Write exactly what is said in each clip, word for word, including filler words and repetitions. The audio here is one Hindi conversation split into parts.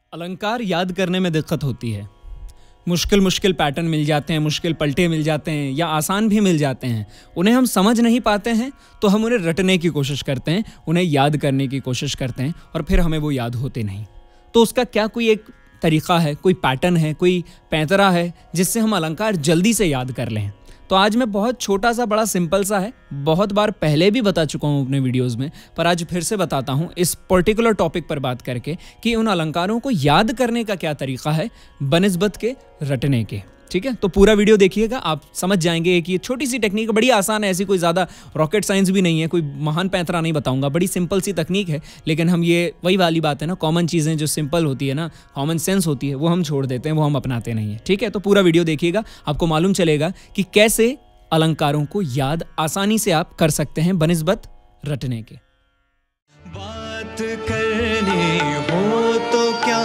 अलंकार याद करने में दिक्कत होती है। मुश्किल मुश्किल पैटर्न मिल जाते हैं, मुश्किल पलटे मिल जाते हैं या आसान भी मिल जाते हैं। उन्हें हम समझ नहीं पाते हैं तो हम उन्हें रटने की कोशिश करते हैं, उन्हें याद करने की कोशिश करते हैं और फिर हमें वो याद होते नहीं। तो उसका क्या कोई एक तरीका है, कोई पैटर्न है, कोई पैंतरा है जिससे हम अलंकार जल्दी से याद कर लें? तो आज मैं बहुत छोटा सा बड़ा सिंपल सा है, बहुत बार पहले भी बता चुका हूँ अपने वीडियोस में, पर आज फिर से बताता हूँ इस पर्टिकुलर टॉपिक पर बात करके कि उन अलंकारों को याद करने का क्या तरीका है बनिस्बत के रटने के। ठीक है, तो पूरा वीडियो देखिएगा, आप समझ जाएंगे कि ये छोटी सी टेक्निक बड़ी आसान है, ऐसी कोई ज़्यादा रॉकेट साइंस भी नहीं है, कोई महान पैंतरा नहीं बताऊंगा, बड़ी सिंपल सी तकनीक है। लेकिन हम ये वही वाली बात है ना, कॉमन चीज़ें जो सिंपल होती है ना, कॉमन सेंस होती है, वो हम छोड़ देते हैं, वो हम अपनाते नहीं हैं। ठीक है, तो पूरा वीडियो देखिएगा, आपको मालूम चलेगा कि कैसे अलंकारों को याद आसानी से आप कर सकते हैं बनिस्बत रटने के। बात करनी हो तो क्या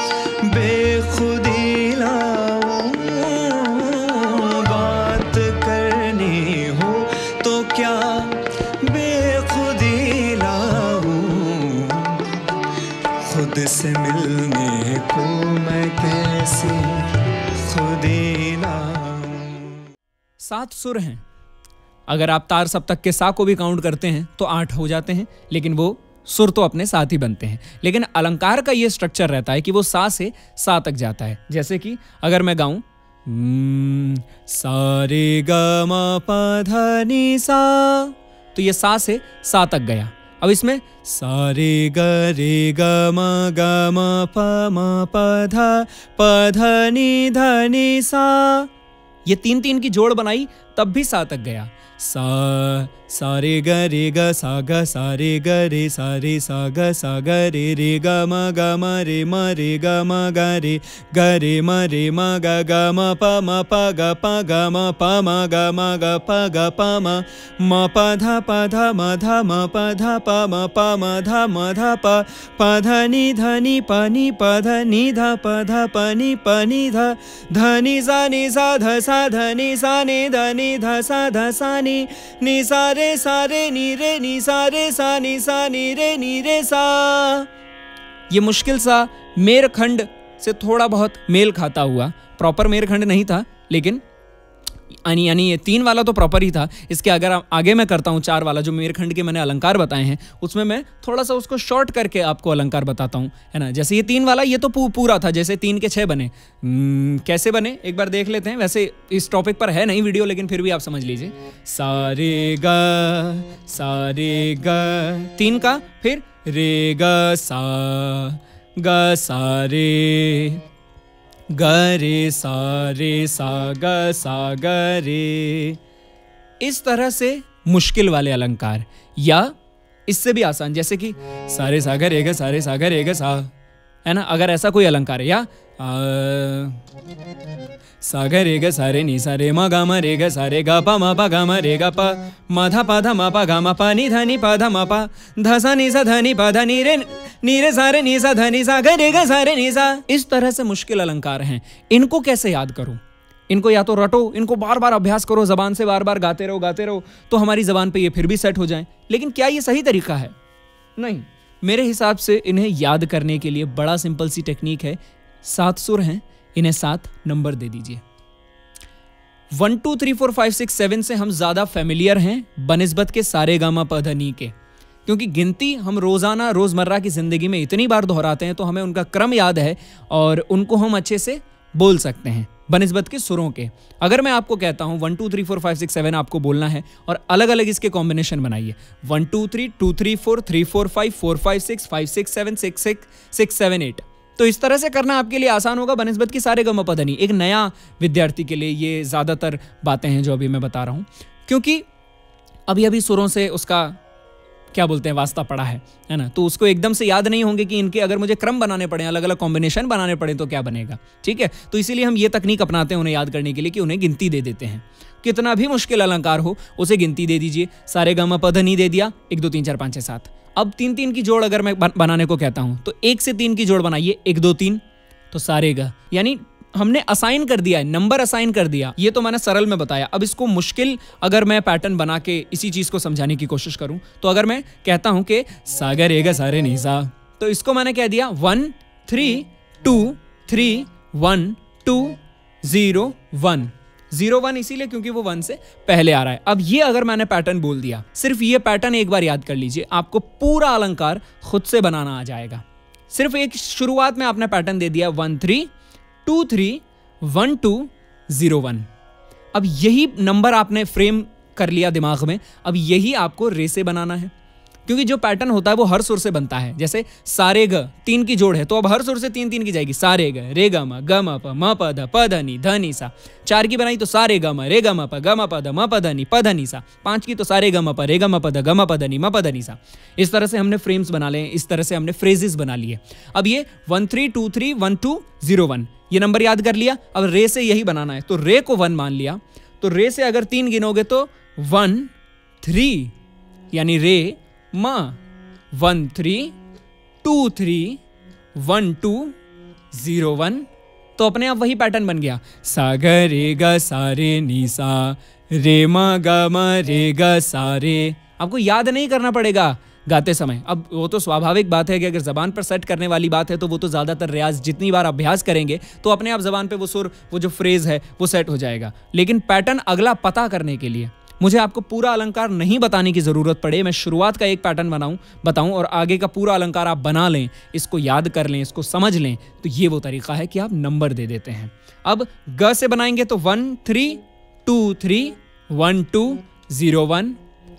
बेखुदी लाऊं, बात करनी हो तो क्या बेखुदी लाऊं, खुद से मिलने को मैं कैसे खुदी लाऊं। सात सुर हैं, अगर आप तार सप्तक के सा को भी काउंट करते हैं तो आठ हो जाते हैं, लेकिन वो सुर तो अपने साथ ही बनते हैं। लेकिन अलंकार का ये स्ट्रक्चर रहता है कि वो सा से सा तक जाता है। जैसे कि अगर मैं गाऊं सा रे ग म प ध नि सा, तो ये सा से सा तक गया। अब इसमें सा रे ग रे ग म ग म प म प ध प ध नि ध नि सा, ये तीन तीन की जोड़ बनाई तब भी सा तक गया। सा सा रे ग रे ग सा ग सा रे ग रे सा रे सा ग सा ग रे रे ग म ग म रे म रे ग म ग रे ग रे म रे म ग ग म प म प ग प ग म प म ग म ग प ग प म म प ध प ध म ध म प ध प म प म ध म ध प प ध नि ध नि प नि प ध नि ध प ध प नि प नि ध ध नि सा नि सा ध सा ध नि सा नि ध नि ध सा ध सा नि नि सा रे सा रे नी रे नी सा रे सा नी सा नी रे नी रे सा। ये मुश्किल सा मेरखंड से थोड़ा बहुत मेल खाता हुआ, प्रॉपर मेरखंड नहीं था, लेकिन यानी यानी ये तीन वाला तो प्रॉपर ही था। इसके अगर आगे मैं करता हूँ चार वाला, जो मेरखंड के मैंने अलंकार बताए हैं, उसमें मैं थोड़ा सा उसको शॉर्ट करके आपको अलंकार बताता हूँ, है ना। जैसे ये तीन वाला ये तो पू, पूरा था, जैसे तीन के छः बने। कैसे बने एक बार देख लेते हैं। वैसे इस टॉपिक पर है नहीं वीडियो, लेकिन फिर भी आप समझ लीजिए। सा रे ग सा रे ग तीन का, फिर रे ग सा ग सा रे ग रे सा रे सा ग सा ग रे। इस तरह से मुश्किल वाले अलंकार, या इससे भी आसान जैसे कि सा रे सा ग रे ग सा रे सा ग रे ग सा, है ना। अगर ऐसा कोई अलंकार है, या सा ग रे ग सा रे नी सा रे म ग म रे ग सा रे ग प म प ग म रे ग प म ध प ध म प ग म प नि ध नि प ध म प ध सा नि सा ध नि प ध नि रे नी रे सा रे नी सा ध नि सा ग रे ग सा रे नी सा। इस तरह से मुश्किल अलंकार हैं, इनको कैसे याद करूं? इनको या तो रटो, इनको बार बार अभ्यास करो, जबान से बार बार गाते रहो गाते रहो, तो हमारी जबान पे ये फिर भी सेट हो जाए। लेकिन क्या ये सही तरीका है? नहीं, मेरे हिसाब से इन्हें याद करने के लिए बड़ा सिंपल सी टेक्निक है। सात सुर हैं, इन्हें सात नंबर दे दीजिए। One two three four five six seven से हम ज्यादा फेमिलियर हैं बनिस्बत के सारे गामा पधनी के, क्योंकि गिनती हम रोजाना रोजमर्रा की जिंदगी में इतनी बार दोहराते हैं तो हमें उनका क्रम याद है और उनको हम अच्छे से बोल सकते हैं बनिस्बत के सुरों के। अगर मैं आपको कहता हूं one two three four five six seven आपको बोलना है और अलग अलग इसके कॉम्बिनेशन बनाइए, one two three two three four three four five four five six five six seven six six six seven eight, तो इस तरह से करना आपके लिए आसान होगा बनिस्बत की सारे गम पधनी। एक नया विद्यार्थी के लिए ये ज़्यादातर बातें हैं जो अभी मैं बता रहा हूँ, क्योंकि अभी अभी सुरों से उसका क्या बोलते हैं वास्ता पड़ा है है ना, तो उसको एकदम से याद नहीं होंगे कि इनके अगर मुझे क्रम बनाने पड़े, अलग अलग कॉम्बिनेशन बनाने पड़े तो क्या बनेगा। ठीक है, तो इसीलिए हम ये तकनीक अपनाते हैं उन्हें याद करने के लिए कि उन्हें गिनती दे देते हैं। कितना भी मुश्किल अलंकार हो उसे गिनती दे दीजिए। सारे गम पधनी दे दिया, एक दो तीन चार पाँच छः सात। अब तीन तीन की जोड़ अगर मैं बनाने को कहता हूं तो एक से तीन की जोड़ बनाइए, एक दो तीन, तो सारे गा, यानी हमने असाइन कर दिया है, नंबर असाइन कर दिया। ये तो मैंने सरल में बताया। अब इसको मुश्किल अगर मैं पैटर्न बना के इसी चीज को समझाने की कोशिश करूं तो अगर मैं कहता हूं कि सागर एगा सारे नीसा, तो इसको मैंने कह दिया one three two three one two zero one. Zero one इसीलिए क्योंकि वो वन से पहले आ रहा है। अब ये अगर मैंने पैटर्न बोल दिया, सिर्फ ये पैटर्न एक बार याद कर लीजिए, आपको पूरा अलंकार खुद से बनाना आ जाएगा। सिर्फ एक शुरुआत में आपने पैटर्न दे दिया one three two three one two zero one. अब यही नंबर आपने फ्रेम कर लिया दिमाग में, अब यही आपको रे से बनाना है, क्योंकि जो पैटर्न होता है वो हर सुर से बनता है। जैसे सारे ग तीन की जोड़ है तो अब हर सुर से तीन तीन की जाएगी, सारे ग रे ग म ग म प म प ध प ध नि ध नि सा। चार की बनाई तो सारे ग म रे ग म प ग म प ध म प ध नि प ध नि सा। पांच की तो सारे ग म प रे ग म प ध ग म प ध नि म प ध नि सा। इस तरह से हमने फ्रेम्स बना लिए, इस तरह से हमने फ्रेजेस बना लिए। अब ये one three two three one two zero one ये नंबर याद कर लिया। अब रे से यही बनाना है, तो रे को वन मान लिया, तो रे से अगर तीन गिनोगे तो वन थ्री यानी रे मा, one three two three one two zero one. तो अपने आप वही पैटर्न बन गया, सा ग रे ग सा रे नी सा, रे म ग म रे ग सा रे। आपको याद नहीं करना पड़ेगा गाते समय। अब वो तो स्वाभाविक बात है कि अगर ज़बान पर सेट करने वाली बात है तो वो तो ज़्यादातर रियाज जितनी बार अभ्यास करेंगे तो अपने आप ज़बान पे वो सुर, वो जो फ्रेज़ है वो सेट हो जाएगा। लेकिन पैटर्न अगला पता करने के लिए मुझे आपको पूरा अलंकार नहीं बताने की ज़रूरत पड़े, मैं शुरुआत का एक पैटर्न बनाऊं बताऊं और आगे का पूरा अलंकार आप बना लें, इसको याद कर लें, इसको समझ लें, तो ये वो तरीका है कि आप नंबर दे देते हैं। अब ग से बनाएंगे तो one three two three one two zero one,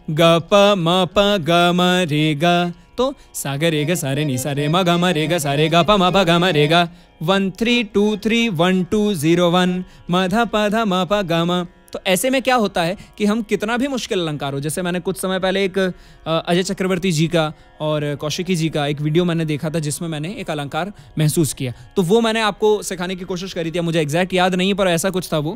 ग प म प ग म रे ग, तो सा ग रे ग सा रे नी सा, रे म ग म रे ग सा रे ग प म प ग म रे ग, one three two three one two zero one, म ध प ध म प ग म। तो ऐसे में क्या होता है कि हम कितना भी मुश्किल अलंकार हो, जैसे मैंने कुछ समय पहले एक अजय चक्रवर्ती जी का और कौशिकी जी का एक वीडियो मैंने देखा था जिसमें मैंने एक अलंकार महसूस किया, तो वो मैंने आपको सिखाने की कोशिश करी थी। मुझे एग्जैक्ट याद नहीं पर ऐसा कुछ था, वो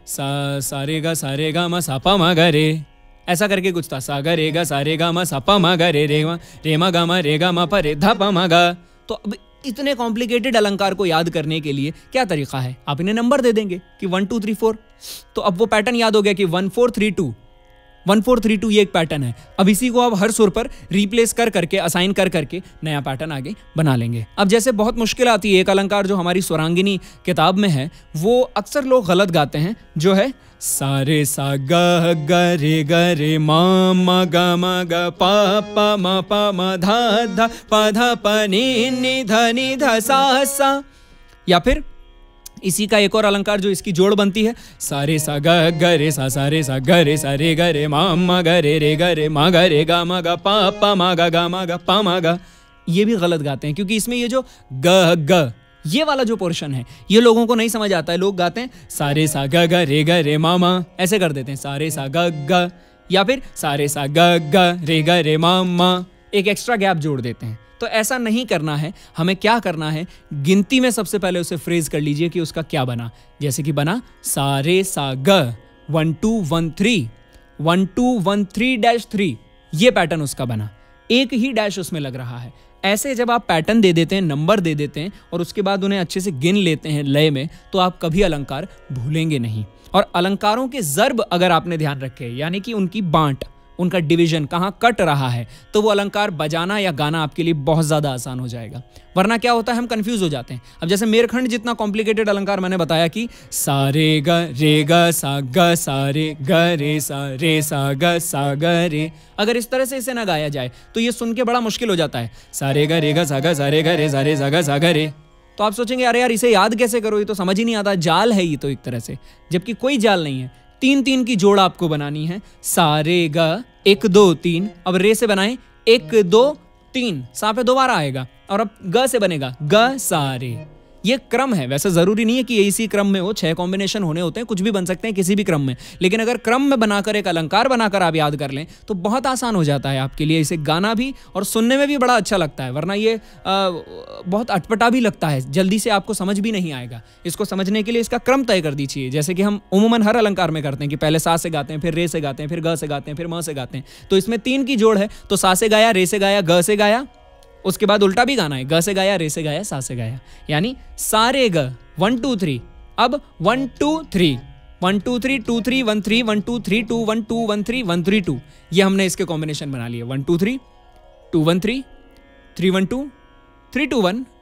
सा सा रे गा सा रे गा म सा प म ग रे, ऐसा करके कुछ था, सा ग रे गा सा रे गा म सा प म ग रे, रे म रे म ग म रे गा म प रे ध प म ग। तो अब इतने कॉम्प्लिकेटेड अलंकार को याद करने के लिए क्या तरीका है, आप इन्हें नंबर दे देंगे कि वन टू थ्री फोर, तो अब वो पैटर्न याद हो गया कि one four three two, one four three two ये एक पैटर्न है। अब इसी को आप हर सुर पर रिप्लेस कर करके, असाइन कर करके नया पैटर्न आगे बना लेंगे। अब जैसे बहुत मुश्किल आती है, एक अलंकार जो हमारी स्वरांगिनी किताब में है वो अक्सर लोग गलत गाते हैं, जो है सारे सा ग ग रे ग रे म म ग म ग प प म प म ध ध प ध प नि नि ध नि ध सा सा। या फिर इसी का एक और अलंकार जो इसकी जोड़ बनती है, सारे सा ग ग रे सा सा रे सा ग रे सा रे ग रे म म ग रे रे ग रे म ग रे ग म ग प प म ग ग म ग प म ग। ये भी गलत गाते हैं क्योंकि इसमें ये जो ग ग ये वाला जो पोर्शन है ये लोगों को नहीं समझ आता है। लोग गाते हैं सारे सा ग ग रे ग रे म म, ऐसे कर देते हैं सारे सा ग ग, या फिर सारे सा ग ग रे ग रे म म, एक एक्स्ट्रा गैप जोड़ देते हैं। तो ऐसा नहीं करना है, हमें क्या करना है, गिनती में सबसे पहले उसे फ्रेज कर लीजिए कि उसका क्या बना। जैसे कि बना सा रे सा ग one two one three, one two one three dash three, ये पैटर्न उसका बना, एक ही डैश उसमें लग रहा है। ऐसे जब आप पैटर्न दे देते हैं, नंबर दे देते हैं और उसके बाद उन्हें अच्छे से गिन लेते हैं लय में, तो आप कभी अलंकार भूलेंगे नहीं। और अलंकारों के ज़र्ब अगर आपने ध्यान रखे, यानी कि उनकी बांट, उनका डिवीजन कहाँ कट रहा है, तो वो अलंकार बजाना या गाना आपके लिए बहुत ज़्यादा आसान हो जाएगा। वरना क्या होता है, हम कंफ्यूज हो जाते हैं। अब जैसे मेरखंड जितना कॉम्प्लिकेटेड अलंकार मैंने बताया कि सा रे ग रे ग सा ग सा रे ग रे सा रे सा ग सा ग रे, अगर इस तरह से इसे ना गाया जाए तो ये सुन के बड़ा मुश्किल हो जाता है। सा रे ग रे ग सा ग सा रे ग रे सा रे सा ग सा ग रे, तो आप सोचेंगे अरे यार इसे याद कैसे करो, ये तो समझ ही नहीं आता, जाल है ये तो एक तरह से, जबकि कोई जाल नहीं है। तीन तीन की जोड़ आपको बनानी है, सा रे ग एक दो तीन, अब रे से बनाएं एक दो तीन, सा पे दोबारा आएगा, और अब ग से बनेगा ग सा रे। ये क्रम है, वैसे जरूरी नहीं है कि इसी क्रम में हो, छह कॉम्बिनेशन होने होते हैं, कुछ भी बन सकते हैं किसी भी क्रम में, लेकिन अगर क्रम में बनाकर एक अलंकार बनाकर आप याद कर लें तो बहुत आसान हो जाता है आपके लिए। इसे गाना भी और सुनने में भी बड़ा अच्छा लगता है, वरना ये आ, बहुत अटपटा भी लगता है, जल्दी से आपको समझ भी नहीं आएगा। इसको समझने के लिए इसका क्रम तय कर दीजिए, जैसे कि हम उमूमन हर अलंकार में करते हैं कि पहले सा से गाते हैं, फिर रे से गाते हैं, फिर ग से गाते हैं, फिर म से गाते हैं। तो इसमें तीन की जोड़ है, तो सा से गाया, रे से गाया, ग से गाया, उसके बाद उल्टा भी गाना है, ग से गाया, रे से गाया, सा से गाया, यानी सारे ग वन टू थ्री। अब one two three, one two three two three one three, one two three two one two one three one three two, ये हमने इसके कॉम्बिनेशन बना लिए। One two three two one three, three one two, three two one, two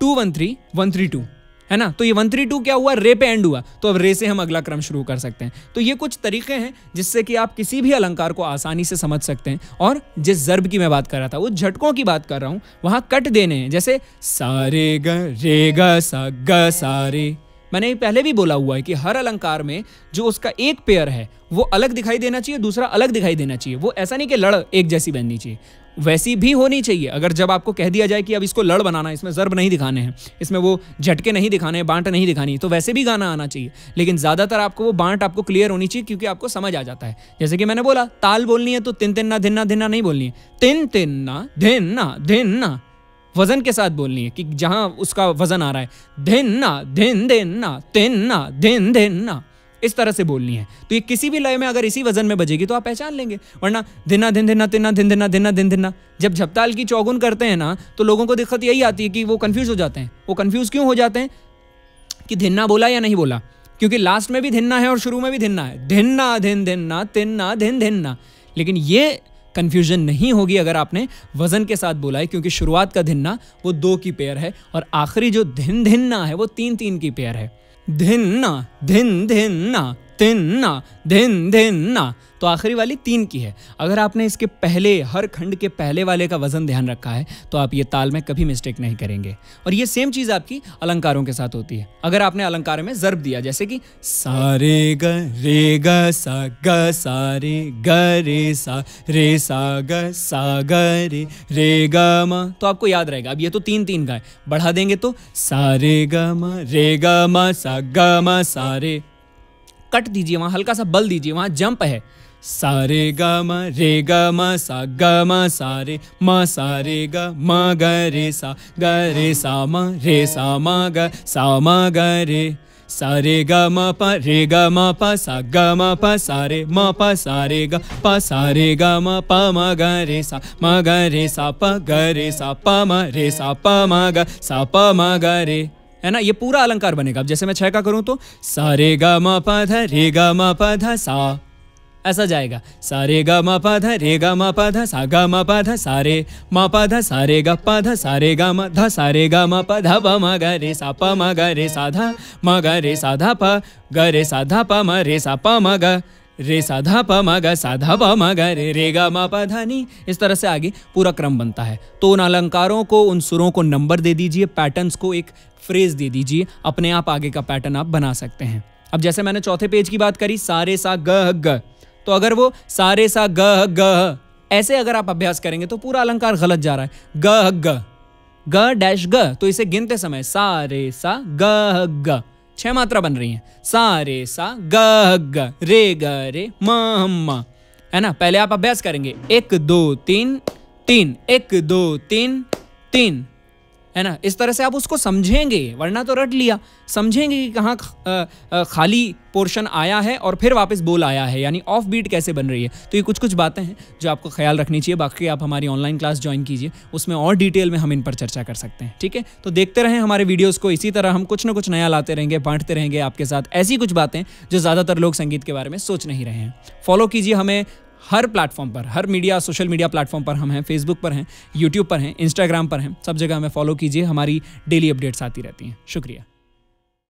two one three one three two, है ना। तो ये वन थ्री टू क्या हुआ, रे पे एंड हुआ, तो अब रे से हम अगला क्रम शुरू कर सकते हैं। तो ये कुछ तरीके हैं जिससे कि आप किसी भी अलंकार को आसानी से समझ सकते हैं। और जिस ज़र्ब की मैं बात कर रहा था, वो झटकों की बात कर रहा हूँ, वहाँ कट देने हैं। जैसे सारे ग रे ग सा ग सारे, मैंने पहले भी बोला हुआ है कि हर अलंकार में जो उसका एक पेयर है वो अलग दिखाई देना चाहिए, दूसरा अलग दिखाई देना चाहिए। वो ऐसा नहीं कि लड़ एक जैसी बननी चाहिए, वैसी भी होनी चाहिए। अगर जब आपको कह दिया जाए कि अब इसको लड़ बनाना है, इसमें ज़र्ब नहीं दिखाने हैं, इसमें वो झटके नहीं दिखाने हैं, बांट नहीं दिखानी, तो वैसे भी गाना आना चाहिए। लेकिन ज़्यादातर आपको वो बांट आपको क्लियर होनी चाहिए, क्योंकि आपको समझ आ जाता है। जैसे कि मैंने बोला, ताल बोलनी है तो तिन तिन्ना धिन्ना धिन्ना नहीं बोलनी है, तिन तिन्ना धिन्ना धिन्ना वजन के साथ बोलनी है, कि जहां उसका वजन आ रहा है, धिन्ना धिन धिन्ना तिन्ना धिन धिन्ना, इस तरह से बोलनी है। तो ये किसी भी लय में अगर इसी वजन में बजेगी तो आप पहचान लेंगे। वरना धिन्ना धिन धिन्ना तिन्ना धिन धिन्ना धिन्ना धिन धिन्ना, जब झपताल की चौगुन करते हैं ना, तो लोगों को दिक्कत यही आती है कि वो कंफ्यूज हो जाते हैं। वो कंफ्यूज क्यों हो जाते हैं कि धिन्ना बोला या नहीं बोला, क्योंकि लास्ट में भी धिन्ना है और शुरू में भी धिन्ना है, धिन्ना धिन धिन्ना तिन्ना धिन धिन्ना। लेकिन ये कन्फ्यूजन नहीं होगी अगर आपने वजन के साथ बोला है, क्योंकि शुरुआत का धिन्ना वो दो की पेयर है और आखिरी जो धिन धिन्ना है वो तीन तीन की पेयर है। धिन्ना धिन धिन्ना तिन्ना धिन धिन्ना, तो आखिरी वाली तीन की है। अगर आपने इसके पहले हर खंड के पहले वाले का वजन ध्यान रखा है तो आप ये ताल में कभी मिस्टेक नहीं करेंगे। और ये सेम चीज़ आपकी अलंकारों के साथ होती है। अगर आपने अलंकार में ज़र्ब दिया, जैसे कि सारे ग रे ग सा ग सारे ग रे सा रे सा ग सा ग रे रे ग म, तो आपको याद रहेगा। अब ये तो तीन तीन का है, बढ़ा देंगे तो सारे ग म रे ग म सा ग म सारे, कट दीजिए, वहाँ हल्का सा बल दीजिए, वहाँ जंप है। सारे ग म रे ग म सा ग म सारे म सारे ग म ग रे सा ग रे सा म रे सा म ग सा म ग रे, सारे ग म प रे ग म प सा ग म प सारे म प सारे ग प सारे ग म प म ग रे सा म ग रे सा प ग रे सा प म रे सा प म ग सा प म ग रे, है ना। ये पूरा अलंकार बनेगा। अब जैसे मैं छह का करूं तो सारे ग म प ध रे ग म प ध सा, ऐसा जाएगा। सारे ग म प ध रे ग म प ध सा ग म प ध सारे म प ध सारे ग प ध सारे ग म ध सारे ग म प ध प म ग रे सा प म ग रे सा ध म ग रे सा ध प ग रे सा ध प म रे सा प म ग रे सा ध प म ग सा ध प म ग रे रे ग म प ध नी। इस तरह से आगे पूरा क्रम बनता है। तो उन अलंकारों को, उन सुरों को नंबर दे दीजिए, पैटर्न्स को एक फ्रेज दे दीजिए, अपने आप आगे का पैटर्न आप बना सकते हैं। अब जैसे मैंने चौथे पेज की बात करी, सारे सा ग ग, तो अगर वो सारे सा ग ग ऐसे अगर आप अभ्यास करेंगे तो पूरा अलंकार गलत जा रहा है। ग ग ग डैश ग, तो इसे गिनते समय सारे सा ग ग, छह मात्रा बन रही हैं। सारे सा ग ग रे ग रे म म, है ना। पहले आप अभ्यास करेंगे, एक दो तीन तीन, एक दो तीन तीन, है ना। इस तरह से आप उसको समझेंगे, वरना तो रट लिया। समझेंगे कि कहाँ खाली पोर्शन आया है और फिर वापस बोल आया है, यानी ऑफ बीट कैसे बन रही है। तो ये कुछ कुछ बातें हैं जो आपको ख्याल रखनी चाहिए। बाकी आप हमारी ऑनलाइन क्लास ज्वाइन कीजिए, उसमें और डिटेल में हम इन पर चर्चा कर सकते हैं। ठीक है, तो देखते रहें हमारे वीडियोज़ को। इसी तरह हम कुछ ना कुछ नया लाते रहेंगे, बांटते रहेंगे आपके साथ ऐसी कुछ बातें जो ज़्यादातर लोग संगीत के बारे में सोच नहीं रहे हैं। फॉलो कीजिए हमें हर प्लेटफॉर्म पर, हर मीडिया सोशल मीडिया प्लेटफॉर्म पर हम हैं। फेसबुक पर हैं, यूट्यूब पर हैं, इंस्टाग्राम पर हैं, सब जगह हमें फॉलो कीजिए। हमारी डेली अपडेट्स आती रहती हैं। शुक्रिया।